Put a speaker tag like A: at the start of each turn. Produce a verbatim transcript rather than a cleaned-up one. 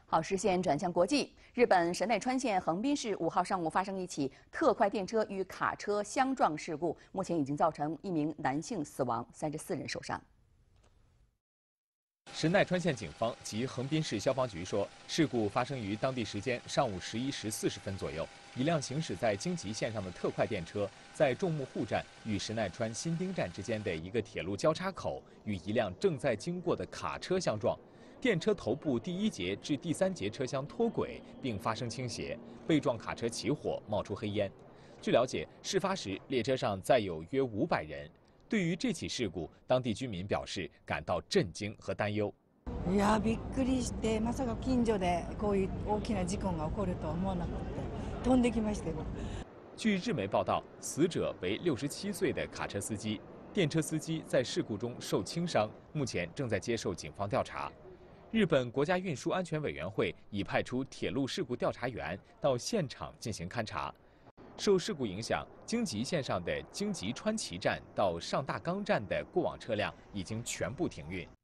A: 好，视线转向国际。日本神奈川县横滨市五号上午发生一起特快电车与卡车相撞事故，目前已经造成一名男性死亡，三十四人受伤。
B: 神奈川县警方及横滨市消防局说，事故发生于当地时间上午十一时四十分左右。一辆行驶在京急线上的特快电车，在众目户站与神奈川新町站之间的一个铁路交叉口，与一辆正在经过的卡车相撞。 电车头部第一节至第三节车厢脱轨，并发生倾斜，被撞卡车起火，冒出黑烟。据了解，事发时列车上载有约五百人。对于这起事故，当地居民表示感到震惊和担忧。
C: いや、びっくりして、まさか近所でこういう大きな事故が起こると思わなくて、飛んできましたよ。
B: 据日媒报道，死者为六十七岁的卡车司机，电车司机在事故中受轻伤，目前正在接受警方调查。 日本国家运输安全委员会已派出铁路事故调查员到现场进行勘查。受事故影响，京急线上的京急川崎站到上大冈站的过往车辆已经全部停运。